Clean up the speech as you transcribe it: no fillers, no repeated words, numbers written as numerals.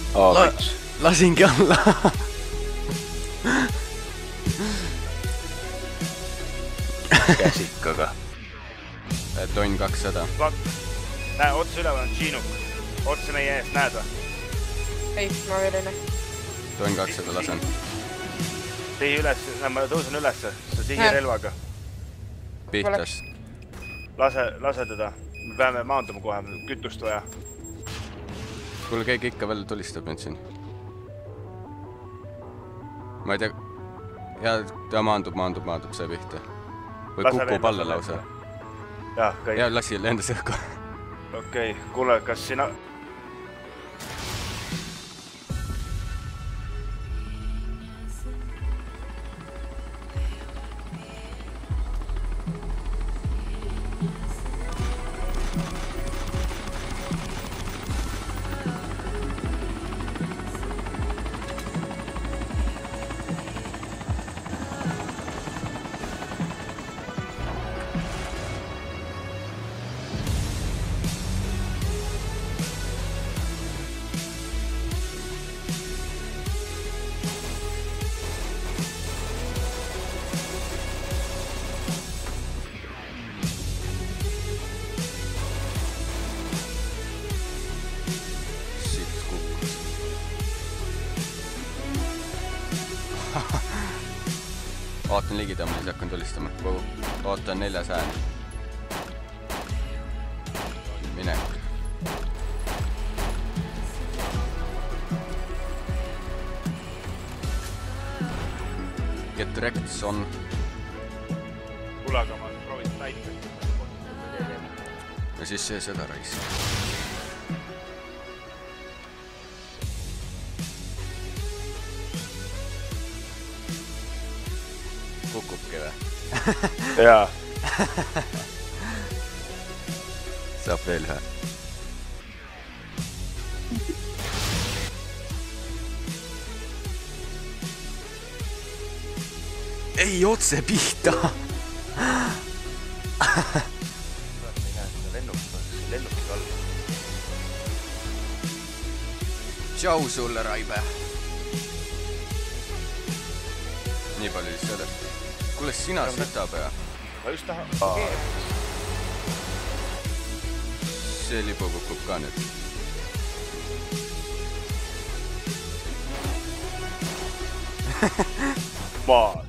Lasingi alla. Käsikaga. Tonn 200. Näe, otsa üleval on Tšiinuk. Otsa meie eest, näed või? Ei, ma veel ei näe. Tonn 200 lasen. Sihi üles, ma tõusen ülesse, sa sihi relvaga. Pihtas. Lase teda. Me peame maanduma kohe, kütust vaja. Kuule, keegi ikka veel tulistab nüüd siin. Ma ei tea... Ja ta maandub see pihta. Või kukub alla lausa. Jah, kõik. Ja lasi lendas õhku. Okei, kuule, kas sina... Ootan ligidama, siis hakkan tulistama. Ootan 400. Minek. Get directs on. Kuule, aga ma proovin täita. Ja siis see seda raisk. Kukubki või? Jaa. Saab veel ühe. Ei, otse pihta! Lennukid all. Tšau sulle, Raibe! Nii palju siis sellest. Kuule, sina sütabea. Ma just tahan... See lipu kukub ka nüüd. Maa.